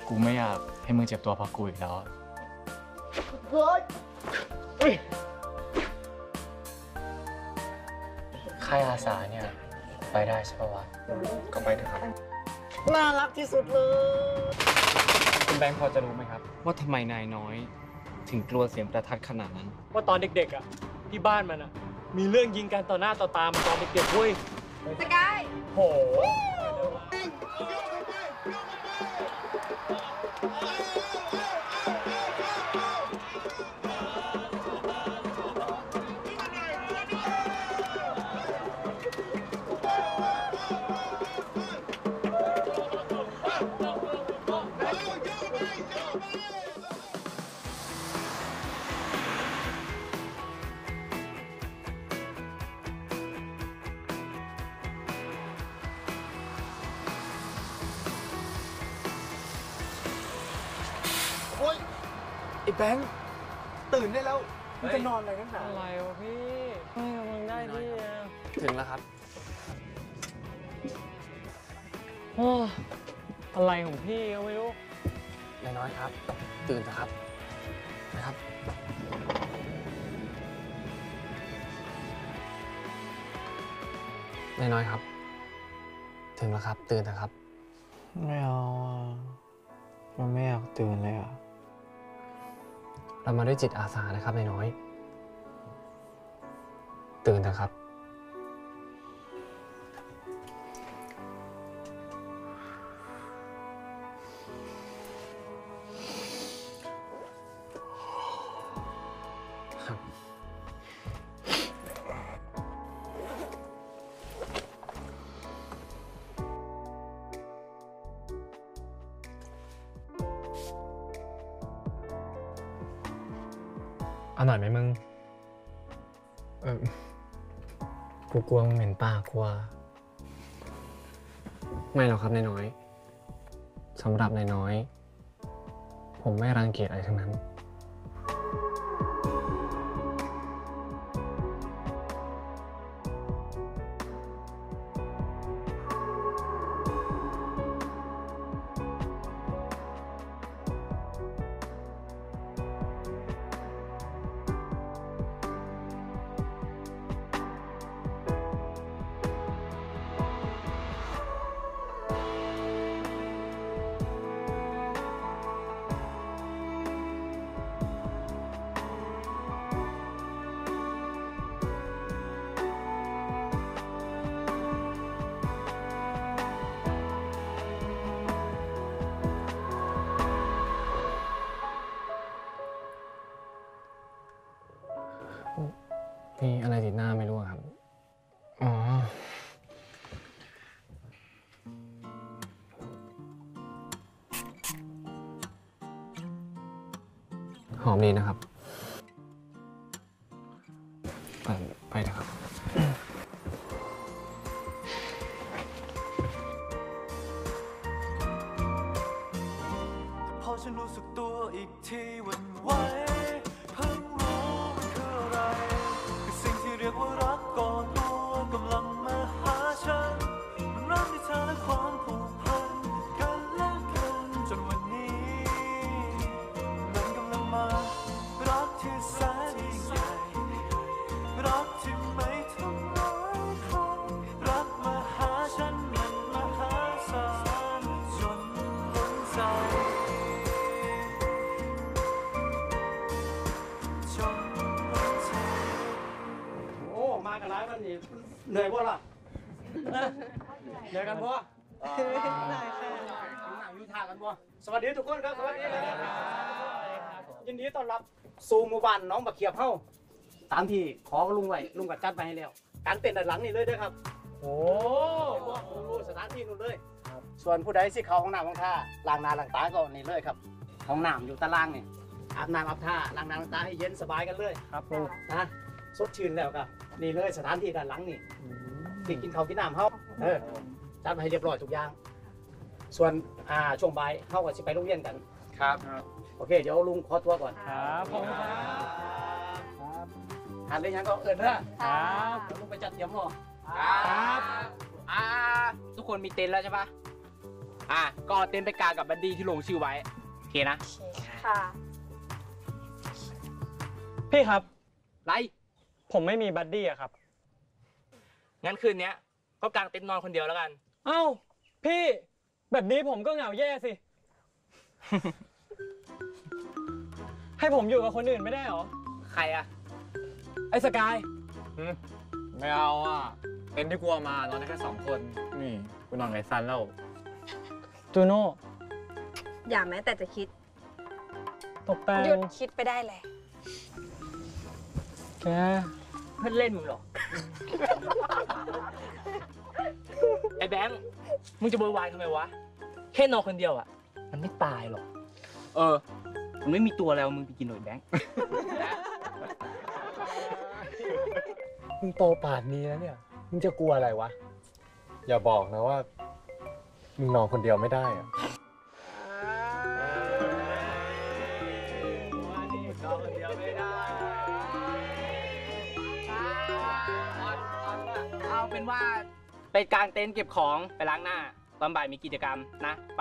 กูไม่อยากให้มึงเจ็บตัวเพราะกูอีกแล้วค่ายอาสาเนี่ยไปได้ใช่ปะวะก็ไปเถอะครับน่ารักที่สุดเลยคุณแบงค์พอจะรู้ไหมครับว่าทำไมนายน้อยถึงกลัวเสียงประทัดขนาดนั้นว่าตอนเด็กๆอ่ะที่บ้านมันอ่ะมีเรื่องยิงกันต่อหน้าต่อตามันตอนเด็กๆเว้ยสกายโหไอ้แบงค์ตื่นได้แล้วมึงจะนอนอะไรกันหนาอะไรวะพี่มึงได้ที่ถึงแล้วครับอะไรของพี่ก็ไม่รู้นายน้อยครับตื่นนะครับนะครับนายน้อยครับถึงแล้วครับตื่นนะครับไม่เอามันไม่อยากตื่นเลยอ่ะเรามาด้วยจิตอาสานะครับนายน้อยตื่นนะครับเอาหน่อยไหมมึงกูกลัวมึงเหม็นปากกลัวไม่หรอกครับนายน้อยสำหรับนายน้อยผมไม่รังเกียจอะไรทั้งนั้นมีอะไรติดหน้าไม่รู้ครับอ๋อหอมดีนะครับไปนะครับพอฉันรู้สึกตัวอีกทีวันไหวเพิ่งรู้มันคืออะไรคือสิ่งที่เรียกว่ารักก่อตัวกำลังมาหาฉันมันรักที่เธอและความผูกพันกันและกันจนวันนี้มันกำลังมารักที่แสนยิ่งใหญ่รักที่ไม่ทำร้ายใครรักมาหาฉันมันมหาศาลจนล้นใจมากันหลายวันนี้เหนื่อยบ่ล่ะเหนื่อยกันบ่เหนื่อยค่ะนั่งอยู่ท่ากันบ่สวัสดีทุกคนครับสวัสดีครับยินดีต้อนรับสู่หมู่บ้านน้องบักเขียบเฮาตามที่ขอลุงไว้ลุงก็จัดไปให้แล้วการเต้นด้านหลังนี่เลยเด้อครับโอ้สถานที่นู่นเลยส่วนผู้ใดสิเข้าห้องน้ำห้องท่าล้างหน้าล้างตาก็นี่เลยครับห้องน้ำอยู่ตารางนี่อาบน้ำอาบท่าล้างหน้าล้างตาให้เย็นสบายกันเลยครับนะสดชื่นแล้วครับนี่เลยสถานที่ด้านหลังนี่ที่กินข้าวกินน้ำเขาจัดมาให้เรียบร้อยทุกอย่างส่วนช่วงบ่ายเขาก็จะไปโรงเรียนกันครับโอเคเดี๋ยวลุงขอตัวก่อนครับขอบคุณครับทานได้ยังก็เอิญนะครับลุงไปจัดเตรียมห่อครับทุกคนมีเต็นท์แล้วใช่ปะก็เอาเต็นท์ไปกางกับบัดดี้ที่ลงชื่อไว้โอเคนะค่ะพี่ครับไรผมไม่มีบัดดี้อะครับงั้นคืนเนี้ยก็กางเต็นท์นอนคนเดียวแล้วกันเอ้า พี่แบบนี้ผมก็เหงาแย่สิ ให้ผมอยู่กับคนอื่นไม่ได้หรอใครอะไอ้สกายไม่เอาอ่ะ เป็นที่กลัวมานอนได้แค่2 คน นี่กูนอนกับไอ้ซันแล้วจูโน่อย่าแม้แต่จะคิดตกแต่งหยุดคิดไปได้เลยแกเพื่อนเล่นมึงหรอ ไอ้แบงค์มึงจะโวยวายทำไมวะ แค่นอนคนเดียวอะมันไม่ตายหรอก มึงไม่มีตัวแล้วมึงไปกินหน่อยแบงค์มึงโตป่านนี้แล้วเนี่ย มึงจะกลัวอะไรวะ อย่าบอกนะว่า มึงนอนคนเดียวไม่ได้อะเอาเป็นว่าไปกางเต็นท์เก็บของไปล้างหน้า ตอนบ่ายมีกิจกรรมนะ ไป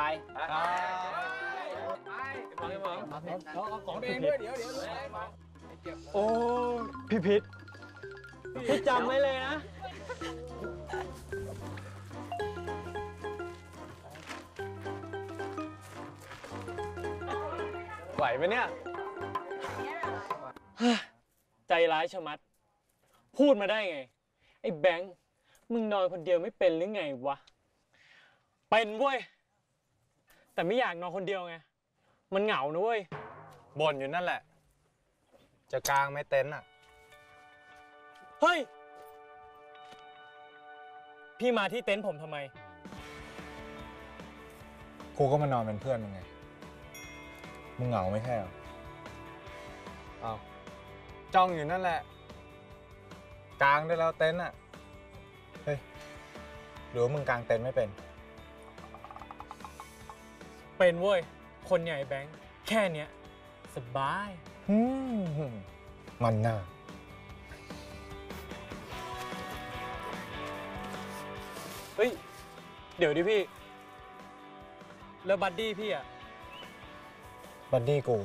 เอาของตัวเองด้วยเดี๋ยวโอ้พี่พิษพี่จำไว้เลยนะ ไหวไหมเนี่ย ใจร้ายชะมัด พูดมาได้ไง ไอ้แบงค์ มึงนอนคนเดียวไม่เป็นหรือไงวะ เป็นเว้ย แต่ไม่อยากนอนคนเดียวไง มันเหงานะเว้ยบ่นอยู่นั่นแหละ จะกางไหมเต็นท์อ่ะเฮ้ย พี่มาที่เต็นท์ผมทำไมกูก็มานอนเป็นเพื่อนมึงไง มึงเหงาไม่ใช่เหรออ้าวจ้องอยู่นั่นแหละ กางได้แล้วเต็นท์อ่ะ เฮ้ย หรือว่ามึงกางเต็นท์ไม่เป็นเป็นเว้ย คนใหญ่แบงค์ แค่เนี้ยสบายมันน่าเฮ้ย เดี๋ยวดิพี่ แล้วบัดดี้พี่อะบัดดี้กู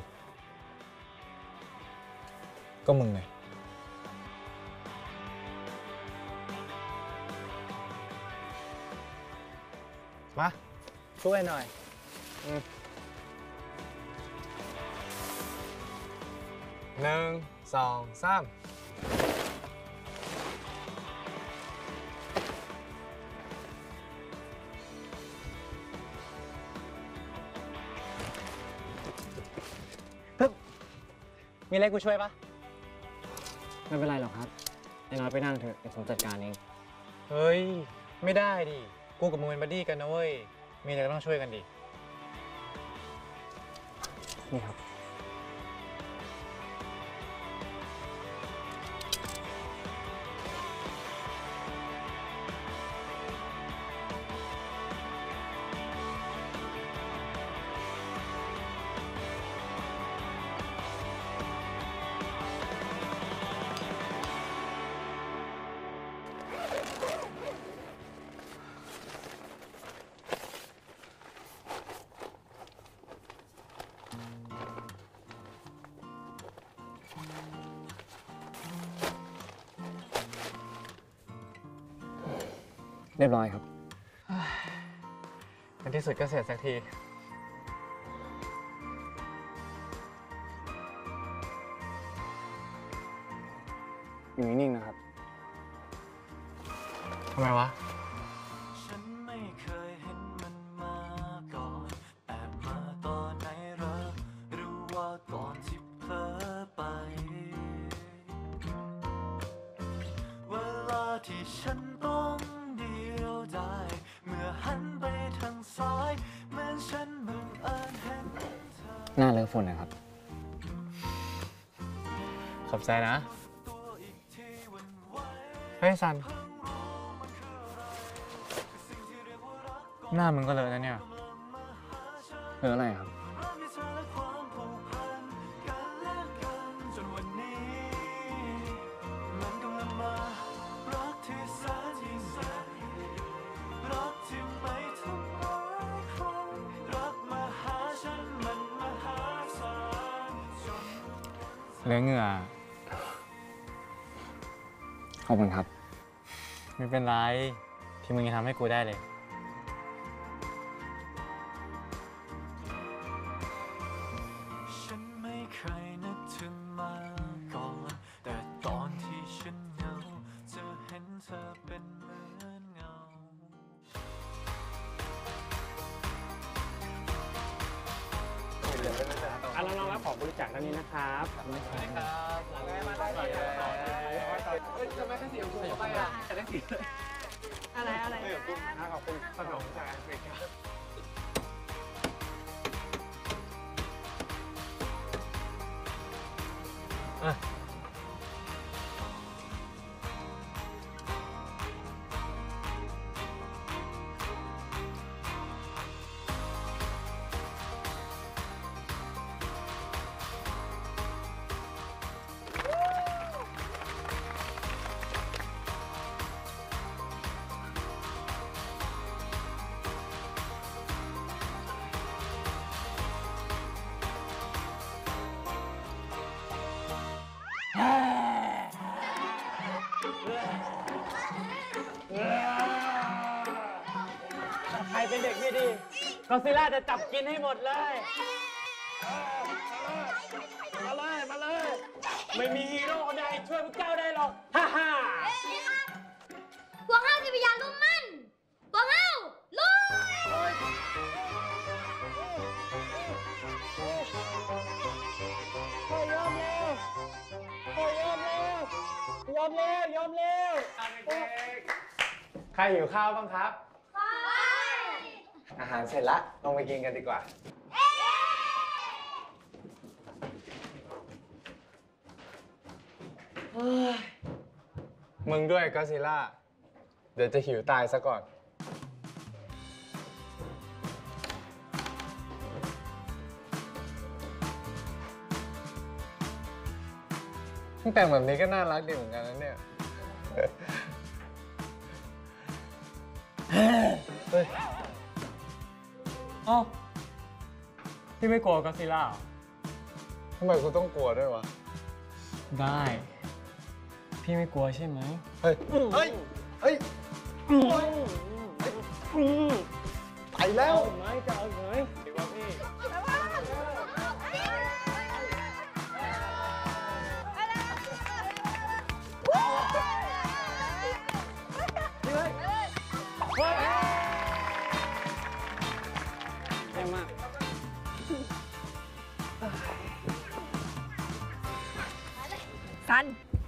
ก็มึงไง มา ช่วยหน่อย 1 2 3 มีอะไรกูช่วยปะไม่เป็นไรหรอกครับไอ้น้อยไปนั่งเถอะเดี๋ยวผมจัดการเองเฮ้ย ไม่ได้ดิ กูกับมึงเป็นบัดดี้กันนะเว้ย มีอะไรก็ต้องช่วยกันดินี่ครับ เรียบร้อยครับในที่สุดก็เสร็จสักทีอยู่นิ่งๆนะครับทำไมวะฉันไม่เคยเห็นมันมาก่อนแอบมาตอนไหนเหรอหรือว่าก่อนที่เผลอไป เวลาที่ฉันต้องเดียวดายเมื่อหันไปทางซ้ายเหมือนฉันบังเอิญเห็นเธอหน้าเลอะฝุ่นนะครับขอบใจนะตัวอีกทีหวันไหวเฮ้ยซันเพิ่งรู้มันคืออะไรคือสิ่งที่เรียกว่ารักก่อนหน้ามึงก็เลอะนะเนี่ยกำลังมาหาฉันเอออะไรครับรักมีเธอและความผูกพันกันและกันจนวันนี้ มันกำลังมารักที่แสนยิ่งใหญ่รักที่ไม่ทำร้ายใครเหลือเหงื่อขอบคุณครับ ไม่เป็นไร ที่มึงจะทำให้กูได้เลยฉันไม่เคยนึกถึงมาก่อน แต่ตอนที่ฉันเหงาจะเห็นเธอเป็นเหมือนเงาเรารับของบริจาคด้านนี้นะครับขอบคุณครับทำไมข้าเสียงถูกไปอ่ะจะได้สีอะไรอะไรขอบคุณขนมจากอังกฤษครับใครเป็นเด็กไม่ดีก็ซิล่าจะจับกินให้หมดเลย มาเลย ไม่มีฮีโร่คนใดช่วยพวกเจ้าได้หรอก ฮ่าฮ่าพวกเฮาสิพยายามลุมมันพวกเฮาลุยยอมเร็วใครหิวข้าวบ้างครับ อาหารเสร็จละลงไปกินกันดีกว่ามึงด้วยก็ซิล่า เดี๋ยวจะหิวตายซะก่อน แต่งแบบนี้ก็น่ารักดีเหมือนกันนะเนี่ย เฮ้ยเอ้าพี่ไม่กลัวก็ซิล่าทำไมกูต้องกลัวด้วยวะได้ พี่ไม่กลัวใช่ไหมเฮ้ย เฮ้ย เฮ้ย ไปแล้วไหมจะเอาไหมดีกว่าพี่ เยี่ยมมากกัน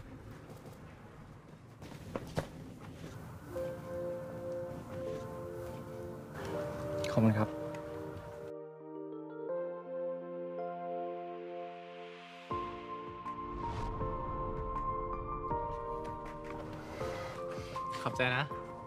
ขอบคุณครับขอบใจนะ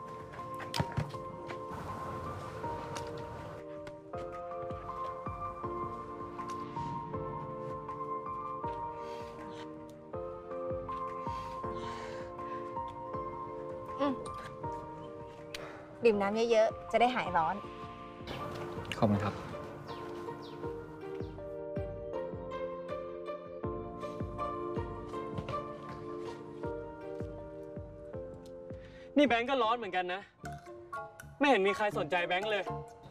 ดื่มน้ำเยอะๆ จะได้หายร้อนขอบคุณครับ นี่แบงก์ก็ร้อนเหมือนกันนะ ไม่เห็นมีใครสนใจแบงก์เลย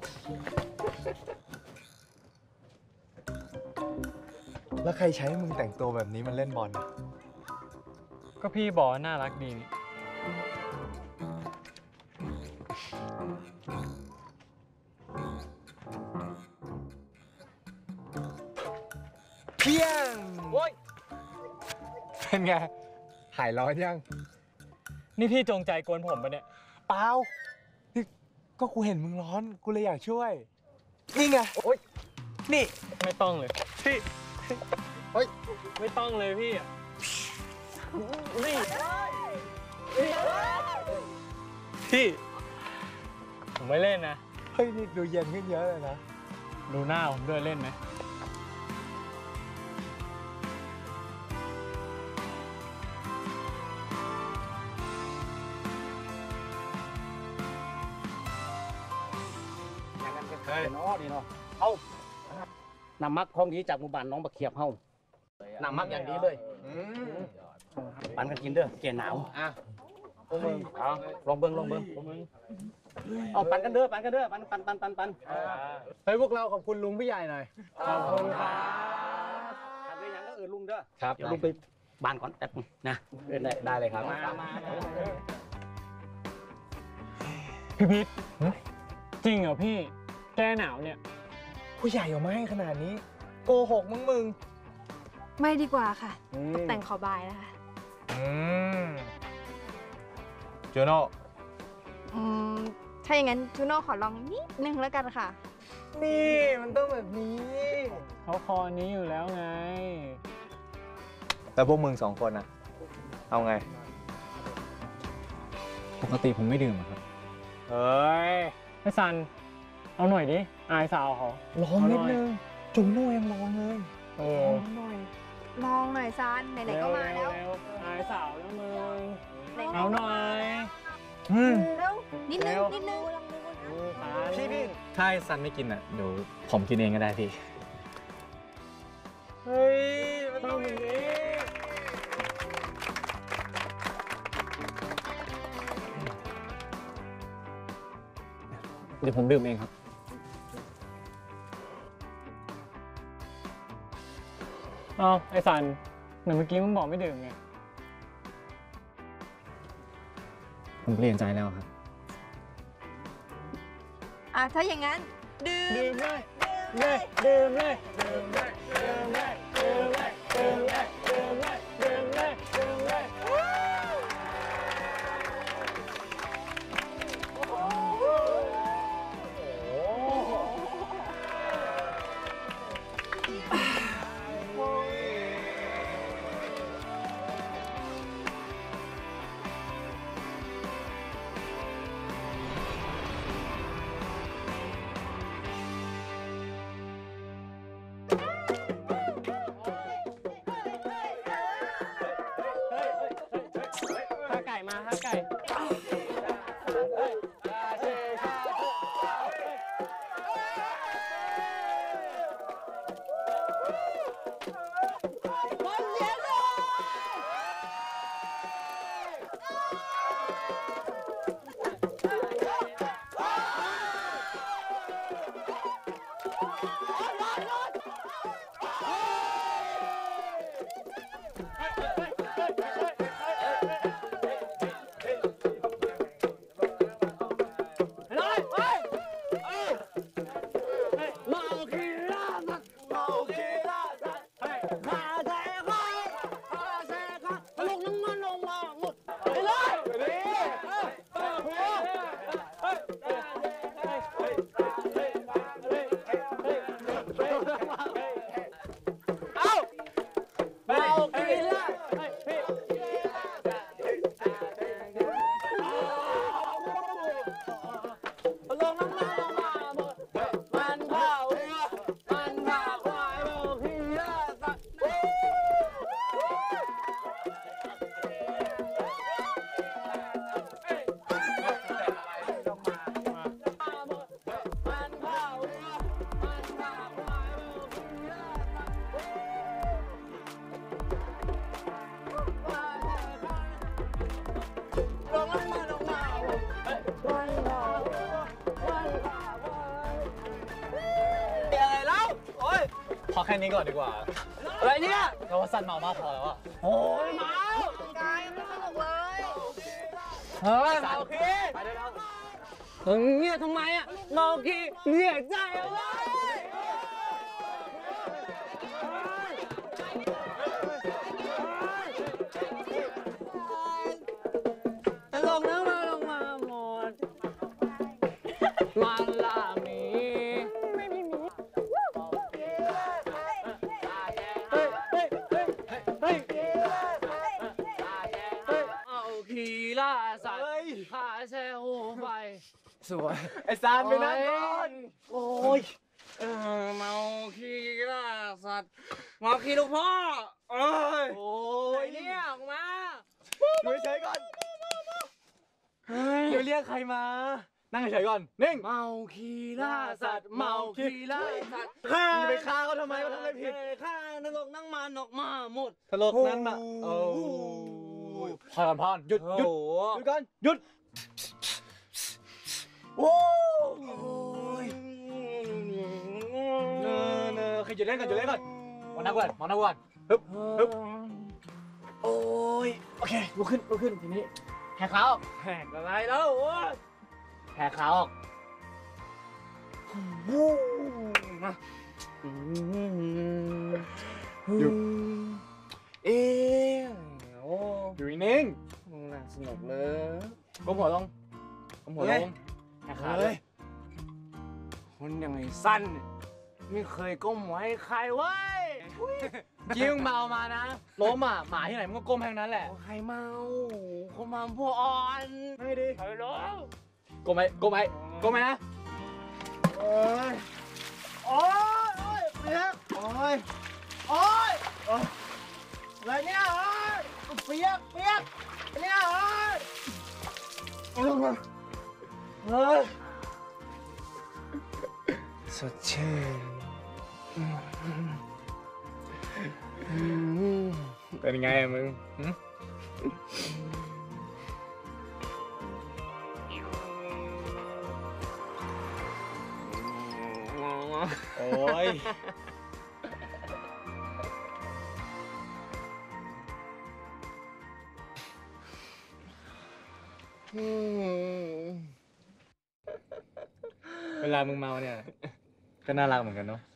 แล้วใครใช้มึงแต่งตัวแบบนี้มันเล่นบอลก็พี่บอกว่าน่ารักดีนี่เพี้ยงโอ๊ยเป็นไง หายร้อนยังนี่พี่จงใจกวนผมปะเนี่ยเปล่า นี่ก็กูเห็นมึงร้อน กูเลยอยากช่วย นี่ไง โอ๊ย นี่ไม่ต้องเลย พี่เฮ้ยไม่ต้องเลยพี่อะนี่ พี่ ผมไม่เล่นนะเฮ้ย นี่ดูเย็นขึ้นเยอะเลยนะดูหน้าผมด้วยเล่นไหมเฮ้ยน้อนี่เนาะเอานำมักของดีจากหมู่บ้านน้องบักเขียบเฮาน้ำมักอย่างดีเลยปันกันกินเด้อแกหนาวอ่ะพวกมึงเอาลองเบิ้งเอาปันกันเด้อปันปันเฮ้ยพวกเราขอบคุณลุงพี่ใหญ่หน่อยขอบคุณครับทำได้ยังก็ลุงเด้อครับเดี๋ยวลุงไปบ้านก่อนแป๊บนึงนะได้เลยครับพี่พิษจริงเหรอพี่แก้หนาวเนี่ยผู้ใหญ่เอามาให้ขนาดนี้ โกหกมึงไม่ดีกว่าค่ะ ตกแต่งขอบายนะคะจูโน่ถ้าอย่างนั้นจูโน่ขอลองนิดนึงแล้วกันค่ะนี่มันต้องแบบนี้เขาคอนี้อยู่แล้วไงแล้วพวกมึงสองคนอะเอาไงปกติผมไม่ดื่มครับเฮ้ยไอ้ซันเอาหน่อยดิอายสาวเขาลองนิดนึง จูโน่ยังลองเลยเอลอองหน่อย ลองหน่อยซันไหนๆก็มาแล้วเร็วๆอายสาวแล้วมึงไหนๆเอาหน่อยเร็วนิดนึงเร็วนิดนึงพี่ถ้าไอ้ซันไม่กินอ่ะ เดี๋ยวผมกินเองก็ได้พี่ เฮ้ย มันต้องอย่างนี้เดี๋ยวผมดื่มเองครับ เอาไอ้สันเหมือนเมื่อกี้มึงบอกไม่ดื่มไง ผมเปลี่ยนใจแล้วครับถ้าอย่างนั้นดื่มดื่มเลยดื่มเลยดื่มเลยดื่มเลยดื่มเลยดื่มเลยดื่มเลยดื่มเลยดื่มเลยดื่มเลยข้าไก่มาข้าไก่พอแค่นี้ก่อนดีกว่าอะไรเนี่ยเราว่าซันเมามากพอแล้วอะโอ้ยเมากายไม่สนุกเลยเฮ้ยเมาคีเงียบทำไมอ่ะเมาคีเงียบใจเอาไว้ลงมาหมดมันละมีไม่มีเอาขี่ล่าสัตว์พาแช่หูไฟสวยไอ้ซันไปนั่งก่อนโอ้ยเมาขี่ล่าสัตว์เมาขี่ลูกพ่อโอ้ยเนี่ยออกมาอยู่เฉยๆก่อน เดี๋ยวเรียกใครมานั่งเฉยๆก่อน นิ่งเมาคีล่าสัตว์ เมาคีล่าสัตว์ฆ่าไปฆ่าเขาทำไมเขาทำอะไรผิดฆ่านรกนั่งมานกมาหมดตลกนั้นมาโอ้ยพอก่อนพอนหยุดหยุดหยุดก่อนหยุดโอ้ยเนอใครหยุดเล่นก่อนหยุดเล่นก่อนมองหน้าก่อนมองหน้าก่อนฮึบฮึบโอ้ยโอเคลุกขึ้นทีนี้แหกขาออกแหกอะไรแล้วโอ้ยแหกขาออก หยุดเอ๊ะโอ้อยู่นิ่งน่าสนุกเลยก้มหัวลงก้มหัวลงแหกขาเลยคนอย่างไอ้สั้นเนี่ยไม่เคยก้มหัวให้ใครเว้ยยิ้มเมามานะล้มอ่ะหมาที่ไหนมันก็ก้มแค่นั้นแหละใครเมาคนมาพวกอ่อนไม่ดีใครร้องก้มไหมก้มไหมก้มไหมนะโอ้ยโอ้ยเปียกโอ้ยโอ้ยอะไรเนี่ยโอ้ยเปียกเนี่ยโอ้ยเฮ้ยสดชื่นเป็นไงอะมึงหึโอ้ยเวลามึงเมาเนี่ยก็น่ารักเหมือนกันเนาะ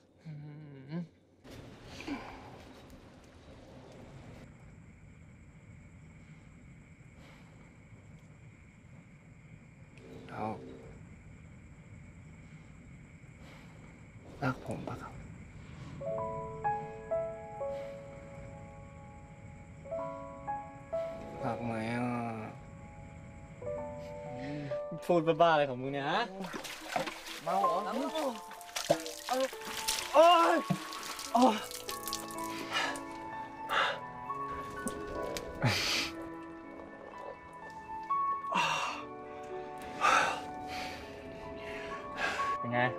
เรารักผมปะครับรักไหมอ่ะพูดบ้าๆอะไรของมึงเนี่ยฮะเมาเหรอโอ้ยโอ้ยเป็นไง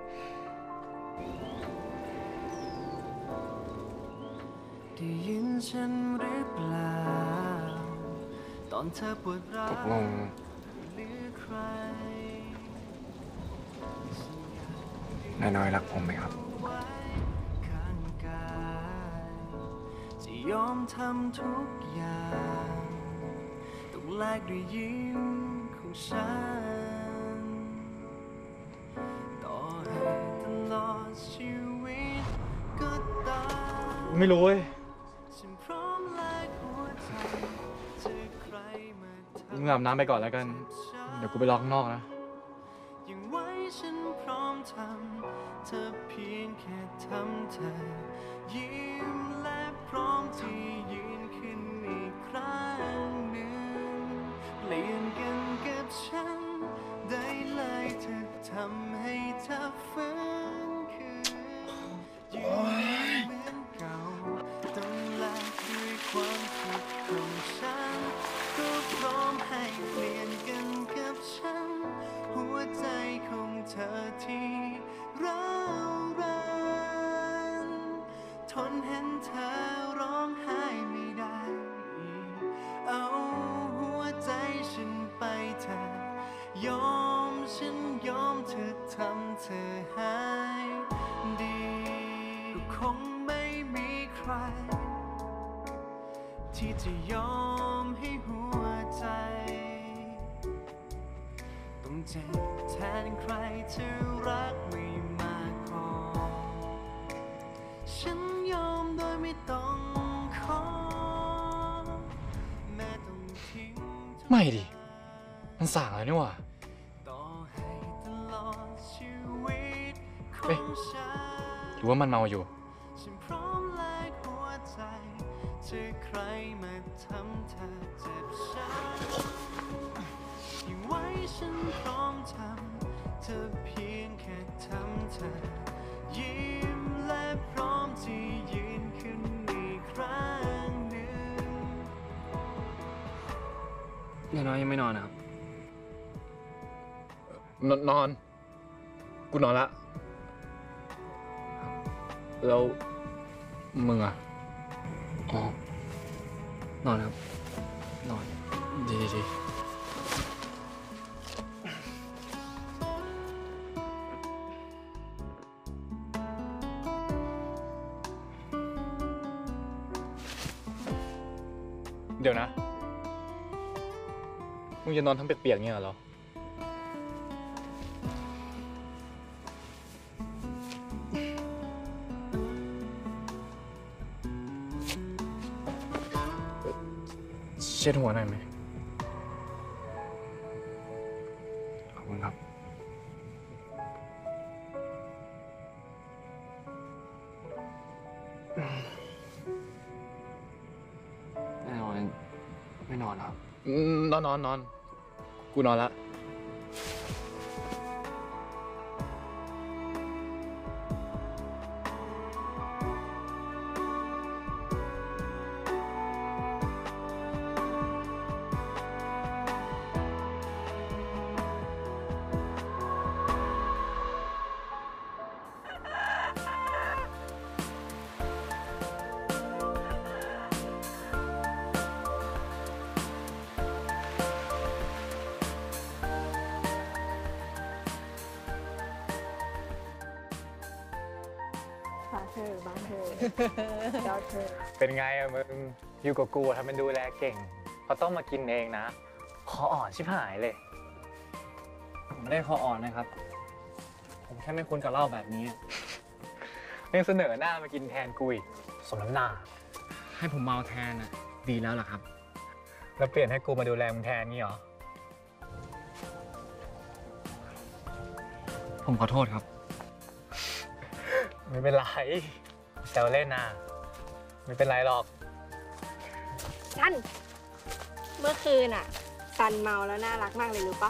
ได้ยินฉันหรือเปล่าตอนเธอปวดร้าตกลงหรือใครนายน้อยรักผมไหมครับไว้ข้างกายจะยอมทำทุกอย่างต้องแลกด้วยยิ้มของฉันต่อให้ตลอดชีวิตก็ตามไม่รู้เว้ยฉันพร้อมแลกหัวใจเจอใครมาทำมึงอาบน้ำไปก่อนแล้วกัน เดี๋ยวกูไปรอข้างนอกนะยังไว้ฉันพร้อมทำเธอเพียงแค่ทำเธอยิ้มและพร้อมที่ยืนขึ้นอีกครั้งหนึ่งเปลี่ยนกันกับฉันได้เลยเธอทำให้เธอฟื้นคืนยืนเหมือนเก่าต้องแลกด้วยความคิดของฉันก็พร้อมให้เปลี่ยนกันกับฉันหัวใจของเธอที่ร้าวรานทนเห็นเธอร้องไห้ไม่ได้อีกเอาหัวใจฉันไปเธอยอมฉันยอมเธอทำเธอหายดีก็คงไม่มีใครที่จะยอมให้หัวใจต้องเจ็บแทนใครที่รักไม่มากพอฉันยอมโดยไม่ต้องขอแม้ต้องทิ้งเธอไม่ดิ มันสั่งแล้วนี่หว่าต่อให้ตลอดชีวิตขอเอ๊ะงฉันหรือว่ามันเมาอยู่ฉันพร้อมแลกหัวใจเจอใครมาทำเธอเจ็บช้ำยังไว้ฉันพร้อมทำเธอเพียงแค่ทำเธอยิ้มและพร้อมที่ยืนขึ้นอีกครั้งหนึ่งนายน้อยยังไม่นอนนะครับนอน กูนอนละแล้วมึงอ่ะ อ๋อ นอนครับ นอน ดีเดี๋ยวนะ มึงจะนอนทั้งเปียกๆเงี้ยเหรอ เช็ดหัวหน่อยไหม ขอบคุณครับ ไม่นอน ไม่นอนครับ นอน กูนอนละฟ้าเธอบ้านเธอดาวเธอเป็นไงอะมึง อยู่กับกูทำเป็นดูแลเก่งเขาต้องมากินเองนะคออ่อนชิบหายเลยผมไม่ได้คออ่อนนะครับ ผมแค่ไม่คุ้นกับเหล้าแบบนี้ยังเสนอหน้ามากินแทนกูอีกสมน้ำหน้าให้ผมเมาแทนอ่ะ ดีแล้วล่ะครับแล้วเปลี่ยนให้กูมาดูแลมึงแทนงี้เหรอผมขอโทษครับไม่เป็นไรแซวเล่นนะไม่เป็นไรหรอกซัน เมื่อคืนอ่ะ ซันเมาแล้วน่ารักมากเลยรู้ปะ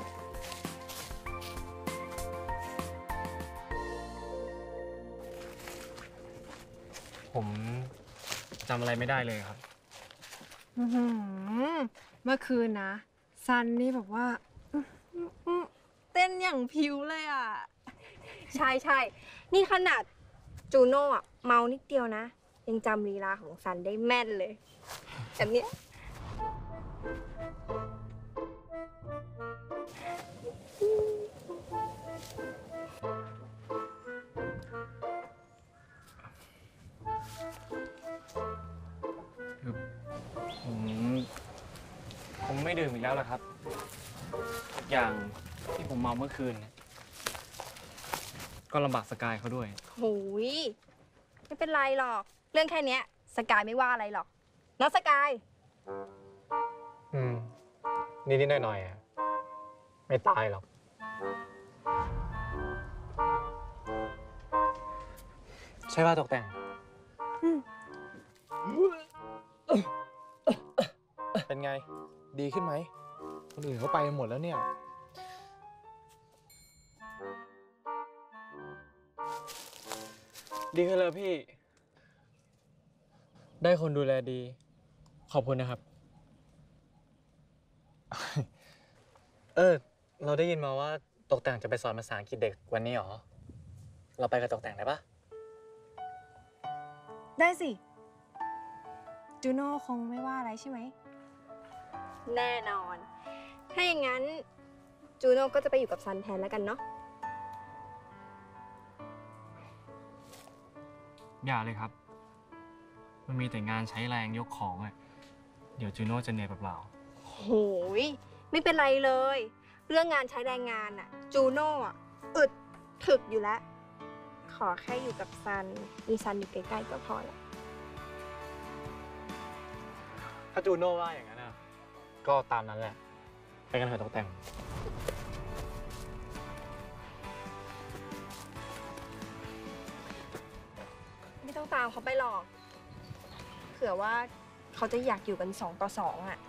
ผมจำอะไรไม่ได้เลยครับอื้อหือเมื่อคืนนะ ซันนี่แบบว่าเต้นอย่างผิวเลยอ่ะ ใช่นี่ขนาดจูโน่อะเมานิดเดียวนะ ยังจำลีลาของซันได้แม่นเลยแบบเนี้ยผมคงไม่ดื่มอีกแล้วล่ะครับอีกอย่างที่ผมเมาเมื่อคืนเนี่ยก็ลำบากสกายเขาด้วยโหยไม่เป็นไรหรอก เรื่องแค่เนี้ยสกายไม่ว่าอะไรหรอกน้องสกายนิดหน่อยๆอะไม่ตายหรอก ใช่ป่ะตกแต่งเป็นไง ดีขึ้นไหม คนอื่นเขาไปหมดแล้วเนี่ยดีขึ้นเลยพี่ ได้คนดูแลดี ขอบคุณนะครับเราได้ยินมาว่าตกแต่งจะไปสอนภาษาอังกฤษเด็กวันนี้เหรอ เราไปกับตกแต่งได้ปะได้สิ จูโน่คงไม่ว่าอะไรใช่ไหม แน่นอน ถ้าอย่างนั้น จูโน่ก็จะไปอยู่กับซันแทนแล้วกันเนาะอย่าเลยครับ มันมีแต่งานใช้แรงยกของอะเดี๋ยวจูโน่จะเหนื่อยเปล่าโหยไม่เป็นไรเลย เรื่องงานใช้แรงงานอะจูโน่อะอึดถึกอยู่แล้ว ขอแค่อยู่กับซัน มีซันอยู่ใกล้ๆก็พอละถ้าจูโน่ว่าอย่างนั้นอะก็ตามนั้นแหละ ไปกันเถอะตกแต่งไม่ต้องตามเขาไปหรอก เผื่อว่าเขาจะอยากอยู่กัน2 ต่อ 2อะ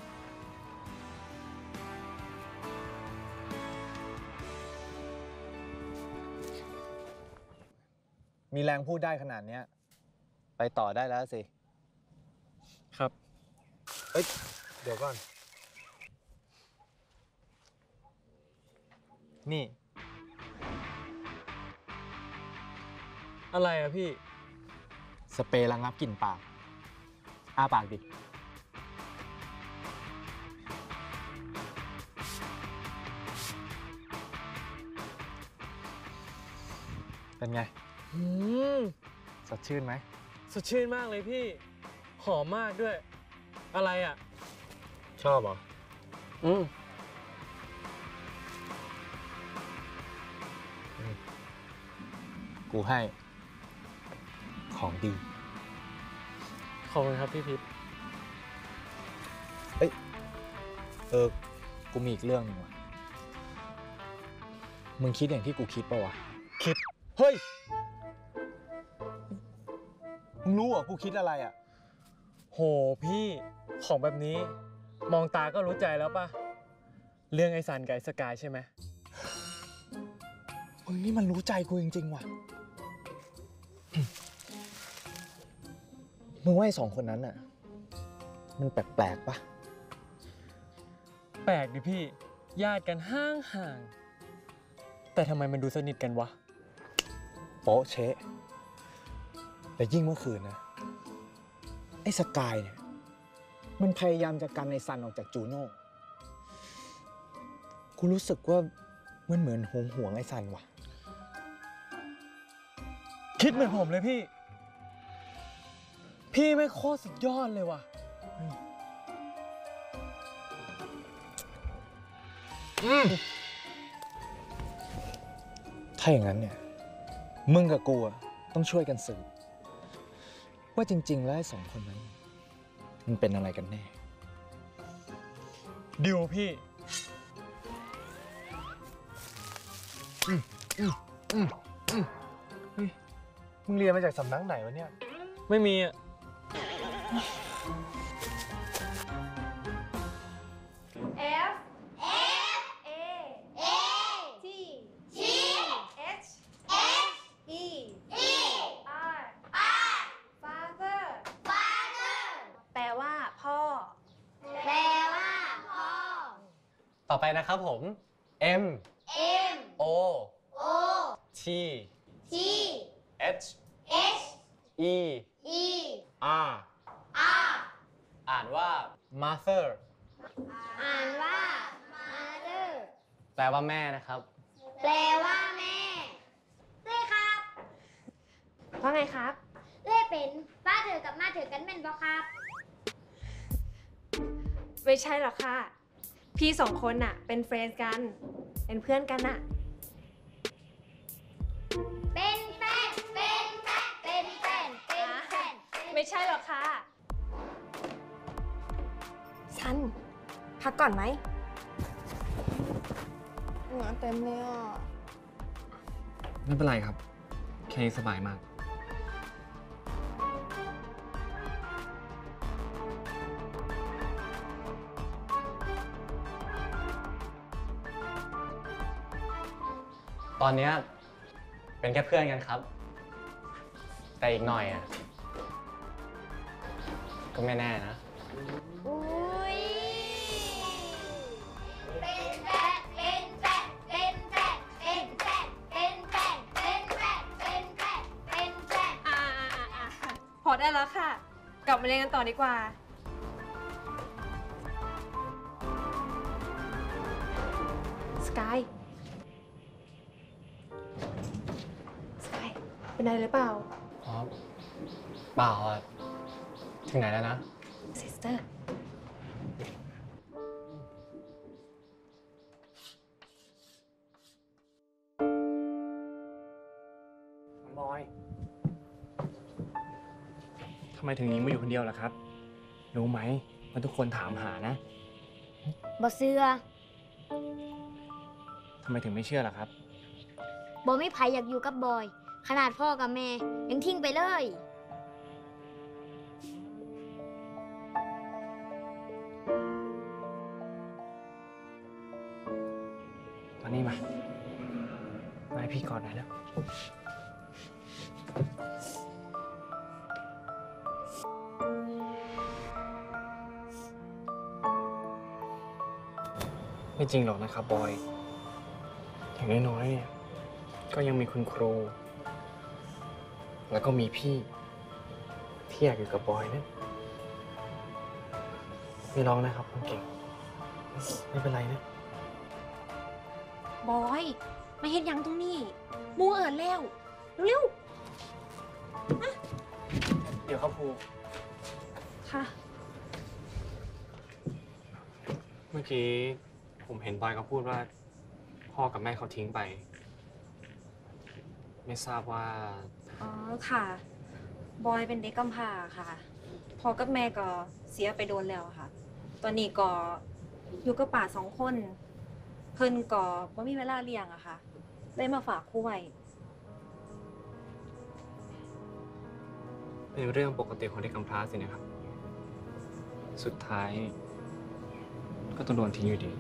มีแรงพูดได้ขนาดเนี้ย ไปต่อได้แล้วสิๆ ครับเอ้ย เดี๋ยวก่อนนี่อะไรอะพี่สเปรย์ระงับกลิ่นปาก อ้าปากดิ เป็นไงอืมสดชื่นไหมสดชื่นมากเลยพี่ หอมมากด้วย อะไรอะชอบเหรออืมกูให้ ของดีขอบคุณครับพี่พิษกูมีอีกเรื่องหนึงว่ะ มึงคิดอย่างที่กูคิดปะวะ คิด เฮ้ย มึงรู้เหรอ กูคิดอะไรอ่ะโหพี่ ของแบบนี้ มองตาก็รู้ใจแล้วป่ะ เรื่องไอ้ซันกับไอ้สกายใช่ไหมมึงนี่มันรู้ใจกูจริงๆว่ะ มึงว่าไอ้สองคนนั้นอ่ะ มันแปลกๆปะแปลกดิพี่ ญาติกันห่างๆ แต่ทำไมมันดูสนิทกันวะโป๊ะเชะแต่ยิ่งเมื่อคืนนะ ไอ้สกายเนี่ย มันพยายามจะกันไอ้ซันออกจากจูโน่ กูรู้สึกว่ามันเหมือนห่วงไอ้ซันว่ะคิดเหมือนผมเลยพี่ พี่ไม่โคตรสุดยอดเลยว่ะถ้าอย่างนั้นเนี่ย มึงกับกูอะต้องช่วยกันสืบว่าจริง ๆ แล้วไอ้สองคนนั้น มันเป็นอะไรกันแน่ดิวพี่มึงเรียนมาจากสำนักไหนวะเนี่ยไม่มีอ่ะ F A T H E R Father แปลว่าพ่อต่อไปนะครับผม M O T H E R อ่านว่า mother อ่านว่า mother แปลว่าแม่นะครับแปลว่าแม่เล่ครับว่าไงครับเล่เป็นป้าเธอกับมาเธอกันแม่นบ่ครับไม่ใช่หรอกค่ะ พี่สองคนน่ะ เป็นเฟรนด์กัน เป็นเพื่อนกันน่ะเป็นแฟนเป็นแฟนเป็นแฟนเป็นแฟนไม่ใช่หรอกค่ะฉันพักก่อนไหมงานเต็มเลยอ่ะไม่เป็นไรครับ แค่นี้สบายมาก ตอนเนี้ยเป็นแค่เพื่อนกันครับ แต่อีกหน่อยอ่ะ ก็ไม่แน่นะอุ้ยเป็นแฟนเป็นแฟนเป็นแฟนเป็นแฟนเป็นแฟนเป็นแฟนเป็นแฟนเป็นแฟนพอได้แล้วค่ะ กลับมาเรียนกันต่อดีกว่า สกาย สกาย เป็นอะไรหรือเปล่าอ๋อ เปล่าอ่ะ ถึงไหนแล้วนะซิสเตอร์บอย ทำไมถึงยิงมาอยู่คนเดียวล่ะครับ รู้ไหมว่าทุกคนถามหานะบ่เสือทำไมถึงไม่เชื่อล่ะครับบ่ไม่ไผอยากอยู่กับบอย ขนาดพ่อกับแม่ยังทิ้งไปเลยตอนนี้มาให้พี่กอดหน่อยแล้ว ไม่จริงหรอกนะครับบอย ยังอย่างน้อยๆเนี่ยก็ยังมีคุณครู แล้วก็มีพี่ที่อยากอยู่กับบอยนะไม่ร้องนะครับคุณเก่ง ไม่เป็นไรนะบอยมาเห็นยังตรงนี้หมูเอิญแล้ว เร็วเดี๋ยวครับครูๆค่ะเมื่อกี้ผมเห็นบอยเขาพูดว่าพ่อกับแม่เขาทิ้งไป ไม่ทราบว่าอ๋อค่ะ บอยเป็นเด็กกำพร้าค่ะพ่อกับแม่ก็เสียไปโดนแล้วค่ะ ตอนนี้ก็อยู่กับป่า2 คน เพิ่นก็บ่มีเวลาเลี้ยงอะค่ะเลยมาฝากครูไว้เป็นเรื่องปกติของเด็กกำพร้าสินะครับ สุดท้ายก็ต้องโดนทิ้งอยู่ดี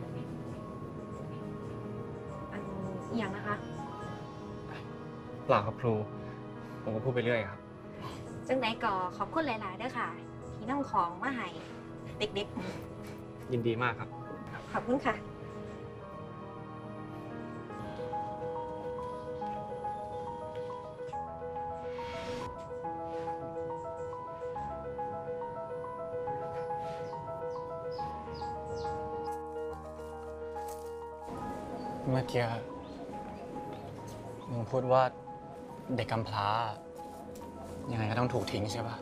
อันอหย่างนะคะเปล่าครับครู ผมก็พูดไปเรื่อยครับจังไหนก็ขอบคุณหลายๆเด้อค่ะ ที่นำของมาให้เด็กยินดีมากครับๆ ขอบคุณค่ะเมื่อกี้มึงพูดว่าเด็กกำพร้ายังไงก็ต้องถูกทิ้งใช่ปะ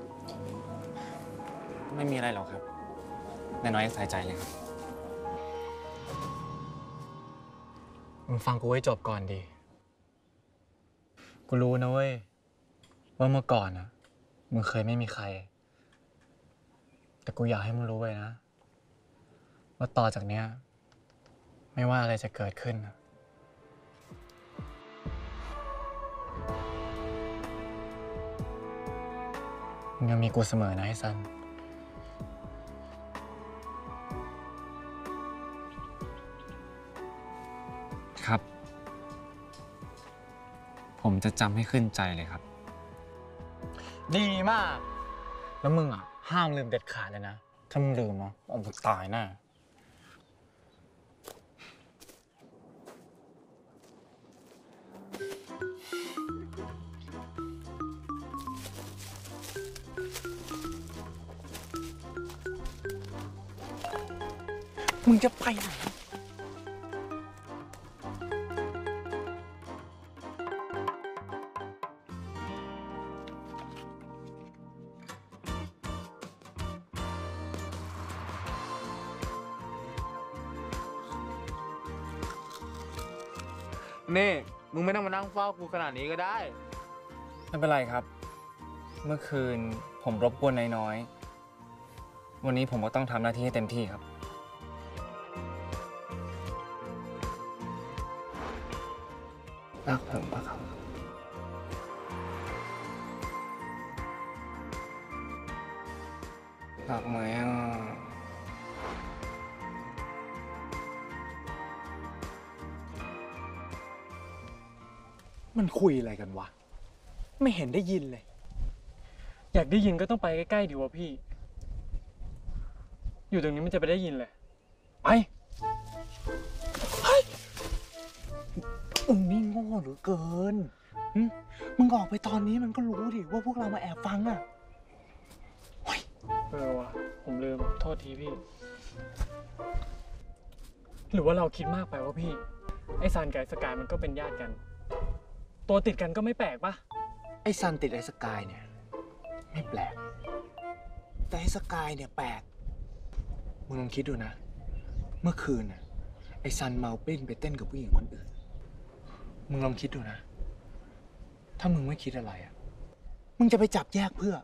ไม่มีอะไรหรอกครับนายน้อยใส่ใจเลยครับมึงฟังกูให้จบก่อนดิกูรู้นะเว้ยว่าเมื่อก่อนอะมึงเคยไม่มีใคร แต่กูอยากให้มึงรู้ไว้นะว่าต่อจากเนี้ยไม่ว่าอะไรจะเกิดขึ้นอะมึงยังมีกูเสมอนะไอ้ซัน ครับ ผมจะจำให้ขึ้นใจเลยครับ ดีมาก แล้วมึงอ่ะ ห้ามลืมเด็ดขาดเลยนะ ถ้ามึงลืมนะเอามึงตายแน่ มึงจะไปไหนนี่ มึงไม่ต้องมานั่งเฝ้ากูขนาดนี้ก็ได้ไม่เป็นไรครับ เมื่อคืนผมรบกวนนายน้อย วันนี้ผมก็ต้องทำหน้าที่ให้เต็มที่ครับ รักผมปะครับ รักไหมอ่ะมันคุยอะไรกันวะ ไม่เห็นได้ยินเลยอยากได้ยินก็ต้องไปใกล้ๆดีวะพี่ อยู่ตรงนี้มันจะไปได้ยินเลยไปมึงนี่โง่เหลือเกินหึมึงออกไปตอนนี้มันก็รู้ดิว่าพวกเรามาแอบฟังอ่ะวะผมลืมโทษทีพี่ หรือว่าเราคิดมากไปวะพี่ ไอ้ซานกับไอ้สกายมันก็เป็นญาติกัน ตัวติดกันก็ไม่แปลกปะไอ้ซันติดไอ้สกายเนี่ย ไม่แปลก แต่ไอ้สกายเนี่ยแปลก มึงลองคิดดูนะ เมื่อคืนน่ะไอ้ซันเมาปิ้นไปเต้นกับผู้หญิงคนอื่น มึงลองคิดดูนะ ถ้ามึงไม่คิดอะไรอ่ะ มึงจะไปจับแยกเพื่อ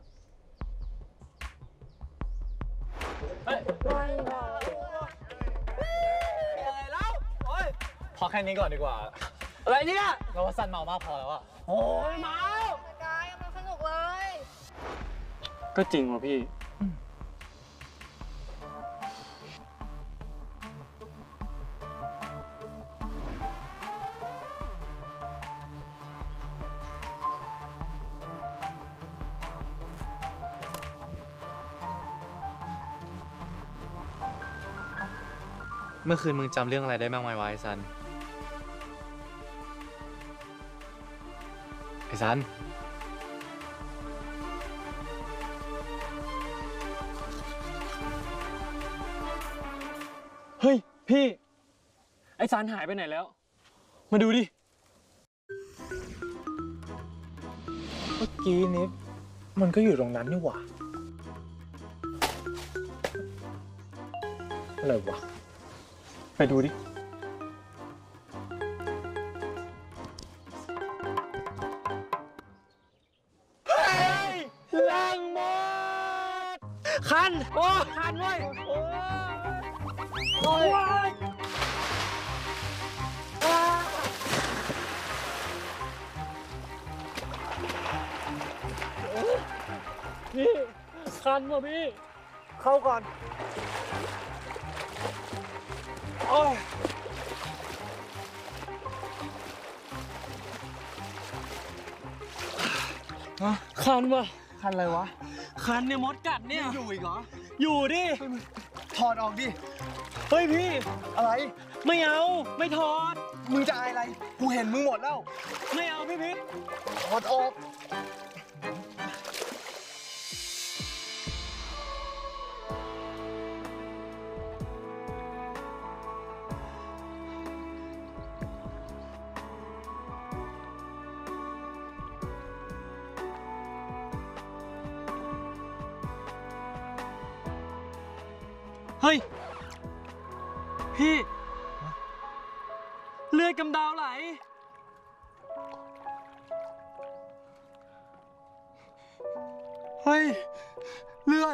พอแค่นี้ก่อนดีกว่าอะไรเนี่ยเราว่าซันเมามากพอแล้วอะโอ้ยเมาก็จริงวะพี่เมื่อคืนมึงจำเรื่องอะไรได้บ้างไหมวะไอ้ซันไอ้ซัน เฮ้ย พี่ ไอ้ซันหายไปไหนแล้ว มาดูดิเมื่อกี้นี้มันก็อยู่ตรงนั้นนี่หว่าอะไรวะไปดูดิ เฮ้ยลังหมด คัน โอ้คันเว้ยโอ้ยพี่คันว่ะพี่เข้าก่อนโอ้ยคันว่ะคันอะไรวะคันเนี่ยมดกัดเนี่ยอยู่อีกเหรออยู่ดิถอดออกดิเฮ้ยพี่อะไรไม่เอา ไม่ถอดมึงจะอายอะไร กูเห็นมึงหมดแล้วไม่เอาพี่พิษถอดออกเฮ้ย พี่ เลือดกำเดาไหลเฮ้ย เลือด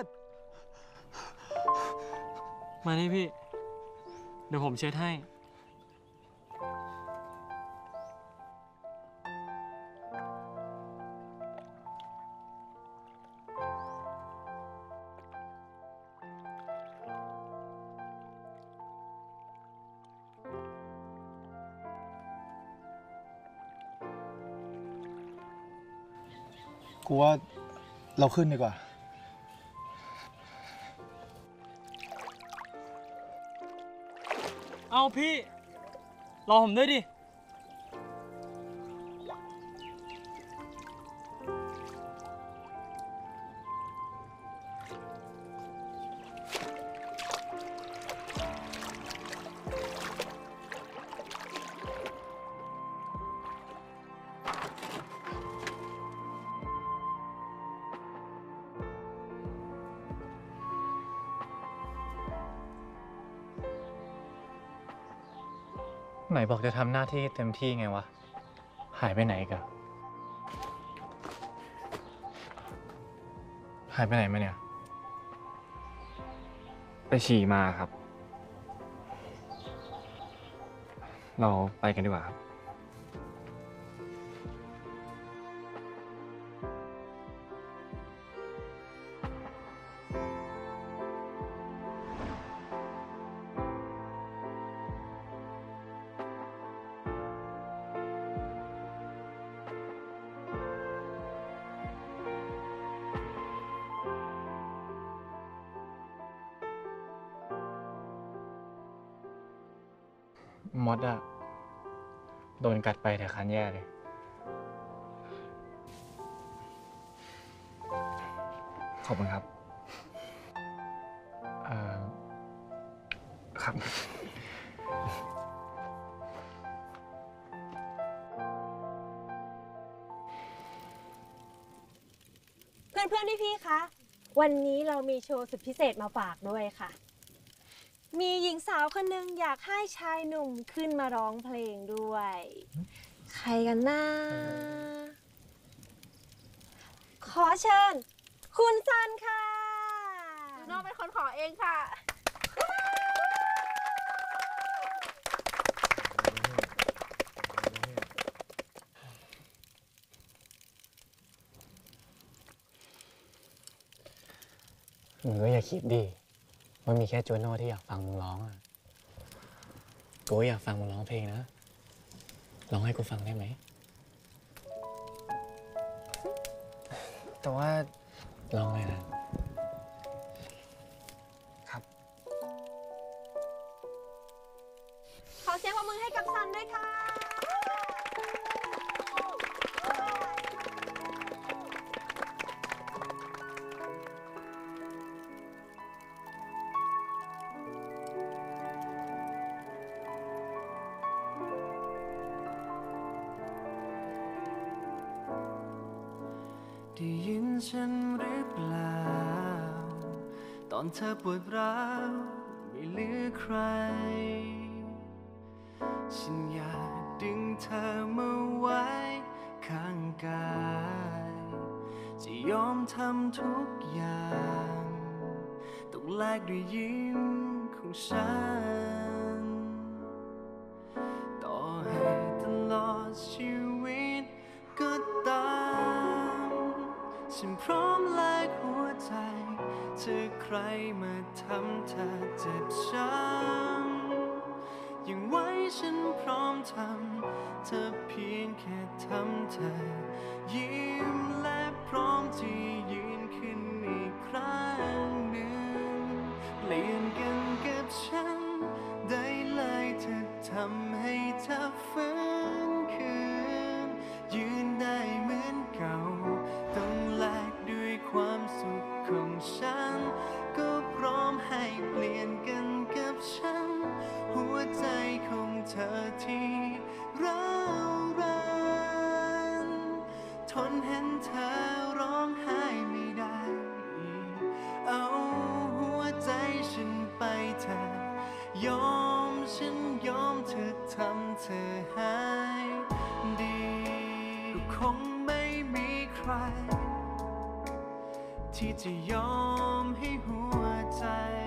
มานี่พี่ เดี๋ยวผมเช็ดให้กูว่าเราขึ้นดีกว่าเอาพี่ รอผมด้วยดิ ไหนบอกจะทำหน้าที่เต็มที่ไงวะ หายไปไหนกัน หายไปไหนมาเนี่ย ไปฉี่มาครับ เราไปกันดีกว่าครับ มดอะโดนกัดไปแต่คันแย่เลย ขอบคุณครับ ครับเพื่อนๆพี่ๆคะ วันนี้เรามีโชว์สุดพิเศษมาฝากด้วยค่ะ มีหญิงสาวคนหนึ่งอยากให้ชายหนุ่มขึ้นมาร้องเพลงด้วย ใครกันนะขอเชิญ คุณซันค่ะน้องเป็นคนขอเองค่ะมึงก็อย่าคิดดิว่ามีแค่โจโน่ที่อยากฟังมึงร้องอ่ะ กูอยากฟังมึงร้องเพลงนะ ร้องให้กูฟังได้ไหมแต่ว่าร้องเลยนะขอเสียงปรบมือให้กับซันด้วยค่ะได้ยินฉันหรือเปล่าตอนเธอปวดร้าวไม่เหลือใครฉันอยากดึงเธอมาไว้ข้างกายจะยอมทำทุกอย่างต้องแลกด้วยยิ้มของฉันต่อให้ตลอดชีวิตก็ตามฉันพร้อมแลกหัวใจเธอใครมาทำเธอเจ็บช้ำยังไว้ฉันพร้อมทำเธอเพียงแค่ทำเธอยิ้มและพร้อมที่ยืนขึ้นอีกครั้งหนึ่งเปลี่ยนกันกับฉันได้เลยเธอทำให้เธอฟื้นคืนยืนได้เหมือนเก่าต้องแลกด้วยความสุขของฉันก็พร้อมให้เปลี่ยนกันกับฉันหัวใจของเธอที่ร้าวรานทนเห็นเธอร้องไห้ไม่ได้อีกเอาหัวใจฉันไปเธอยอมฉันยอมเธอทำเธอหายดีก็คงไม่มีใครที่จะยอมให้หัวใจ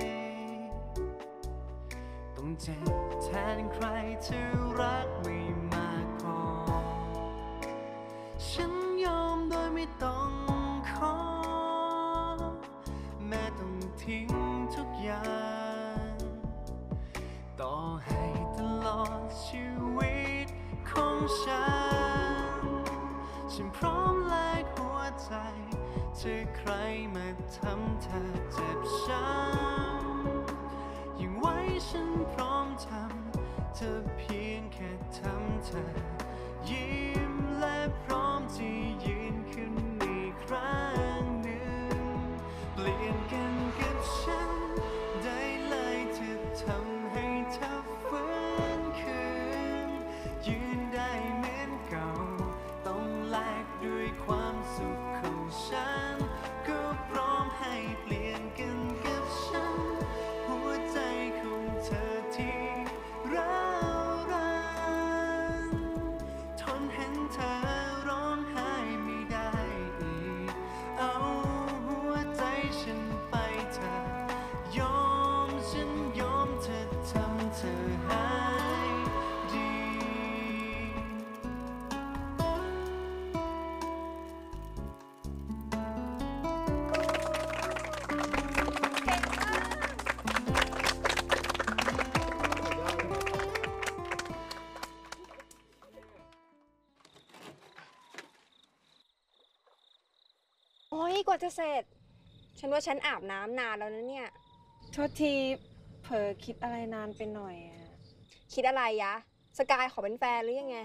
ต้องเจ็บแทนใครที่รักไม่มากพอฉันยอมโดยไม่ต้องขอแม้ต้องทิ้งทุกอย่างต่อให้ตลอดชีวิตของฉันพร้อมแลกหัวใจเธอใครมาทำเธอเจ็บช้ำยังไว้ฉันพร้อมทำเธอเพียงแค่ทำเธอยิ้มและพร้อมที่ยืนขึ้นอีกครั้งหนึ่งเปลี่ยนกันกับฉันได้เลยเธอทำให้เธอฟื้นคืนยืนได้เหมือนเก่าต้องแลกด้วยความสุขของฉันก็พร้อมให้เปลี่ยนกันกับฉันหัวใจของเธอที่ร้าวรานทนเห็นเธอร้องไห้ไม่ได้อีกเอาหัวใจฉันไปเธอยอมฉันยอมเธอทำเธอหายดีโอ้ยกว่าจะเสร็จ ฉันว่าฉันอาบน้ำนานแล้วนะเนี่ยโทษทีเผลอคิดอะไรนานไปหน่อยอะคิดอะไรยะ สกายขอเป็นแฟนหรือยังไง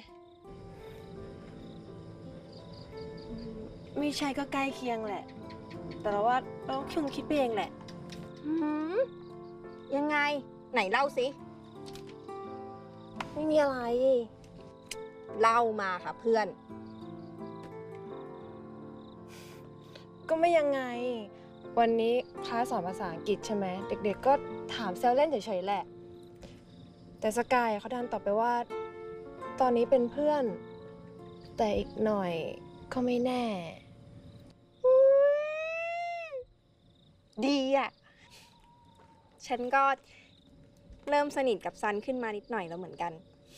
ไม่ใช่ก็ใกล้เคียงแหละ แต่เราว่าเราคงคิดไปเองแหละหืมยังไง ไหนเล่าสิไม่มีอะไรเล่ามาค่ะเพื่อนก็ไม่ยังไง วันนี้คลาสสอนภาษาอังกฤษใช่ไหม เด็กๆก็ถามแซวเล่นเฉยๆแหละ แต่สกายเขาดันตอบไปว่า ตอนนี้เป็นเพื่อน แต่อีกหน่อยก็ไม่แน่ดีอ่ะ ฉันก็เริ่มสนิทกับซันขึ้นมานิดหน่อยแล้วเหมือนกัน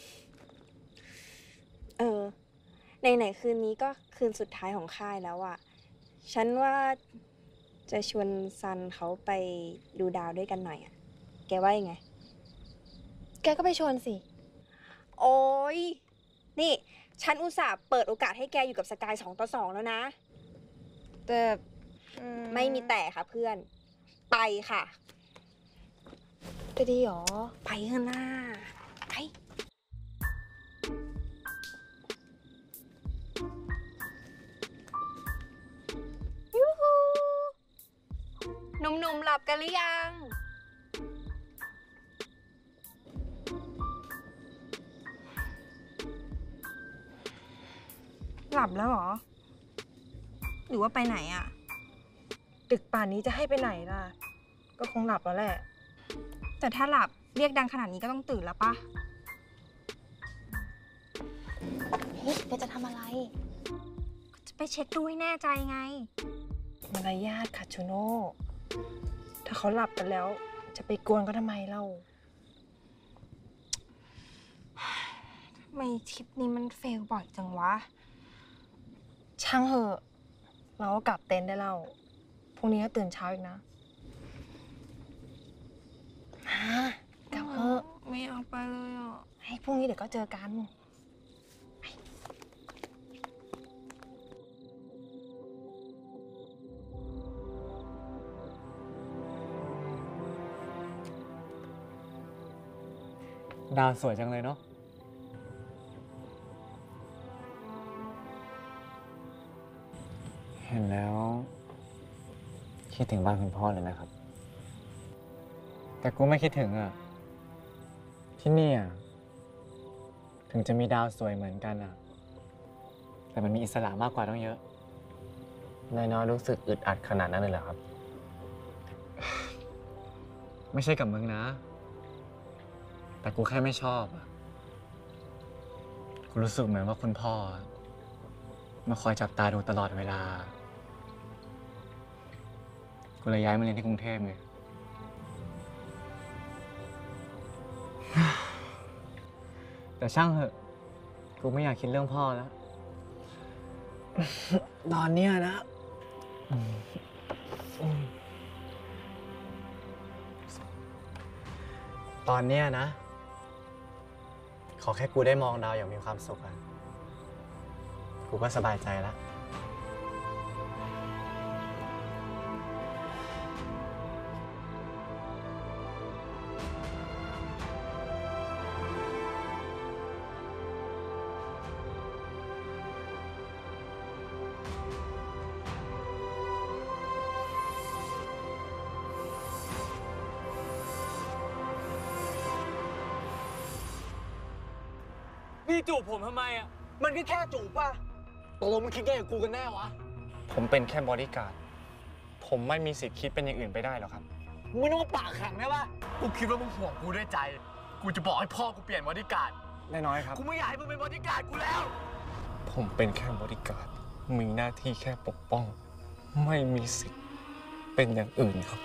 ไหนๆคืนนี้ก็คืนสุดท้ายของค่ายแล้วอ่ะ ฉันว่าจะชวนซันเขาไปดูดาวด้วยกันหน่อยอ่ะ แกว่ายังไงแกก็ไปชวนสิโอ้ยนี่ ฉันอุตส่าห์เปิดโอกาสให้แกอยู่กับสกาย2 ต่อ 2แล้วนะแต่ไม่มีแต่ค่ะเพื่อน ไปค่ะจะดีหรอไปเถอะนะไป ยูฮูหนุ่มๆหลับกันหรือยัง หลับแล้วเหรอหรือว่าไปไหนอะดึกป่านนี้จะให้ไปไหนล่ะ ก็คงหลับแล้วแหละแต่ถ้าหลับเรียกดังขนาดนี้ก็ต้องตื่นแล้วปะเฮ้ยแกจะทำอะไรจะไปเช็คดูให้แน่ใจไงมารยาทค่ะจูโน่ ถ้าเขาหลับกันแล้ว จะไปกวนก็ทำไมเล่าทำไมทริปนี้มันเฟลบ่อยจังวะช่างเหอะ เราก็กลับเต็นท์ได้แล้วพรุ่งนี้ก็ตื่นเช้าอีกนะกลับเหอะไม่เอาไปเลยอ่ะให้พรุ่งนี้เดี๋ยวก็เจอกันดาวสวยจังเลยเนาะ เห็นแล้วคิดถึงบ้านคุณพ่อเลยนะครับ แต่กูไม่คิดถึงอ่ะ ที่นี่อ่ะถึงจะมีดาวสวยเหมือนกันอ่ะ แต่มันมีอิสระมากกว่าต้องเยอะนายน้อยรู้สึกอึดอัดขนาดนั้นเลยเหรอครับไม่ใช่กับมึงนะ แต่กูแค่ไม่ชอบอ่ะ กูรู้สึกเหมือนว่าคุณพ่อมาคอยจับตาดูตลอดเวลา กูเลยย้ายมาเรียนที่กรุงเทพไง แต่ช่างเหอะ กูไม่อยากคิดเรื่องพ่อแล้ว ตอนเนี้ยนะ ตอนเนี้ยนะ ขอแค่กูได้มองดาวอย่างมีความสุขอะกูก็สบายใจแล้วพี่จูบผมทำไมอ่ะ มันก็แค่จูบป่ะตกลงมันคิดแย่กับกูกันแน่วะผมเป็นแค่บอดี้การ์ด ผมไม่มีสิทธิ์คิดเป็นอย่างอื่นไปได้หรอกครับมึงไม่ต้องมาปากแข็งได้ป่ะ กูคิดว่ามึงห่วงกูด้วยใจ กูจะบอกให้พ่อกูเปลี่ยนบอดี้การ์ดน้อยๆครับกูไม่อยากให้มึงเป็นบอดี้การ์ดกูแล้วผมเป็นแค่บอดี้การ์ด มีหน้าที่แค่ปกป้อง ไม่มีสิทธิ์เป็นอย่างอื่นครับ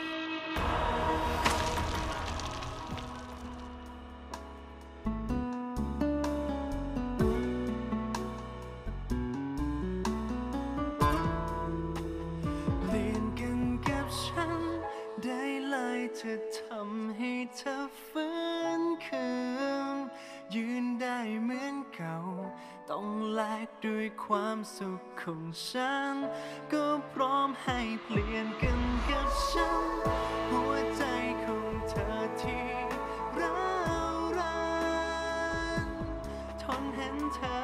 เปลี่ยนกันกับฉันได้เลยจะทำให้เธอฟื้นคืนยืนได้เหมือนเก่าต้องแลกด้วยความสุขของฉันก็พร้อมให้เปลี่ยนกันกับฉันหัวใจของเธอที่ร้าวรานทนเห็นเธอ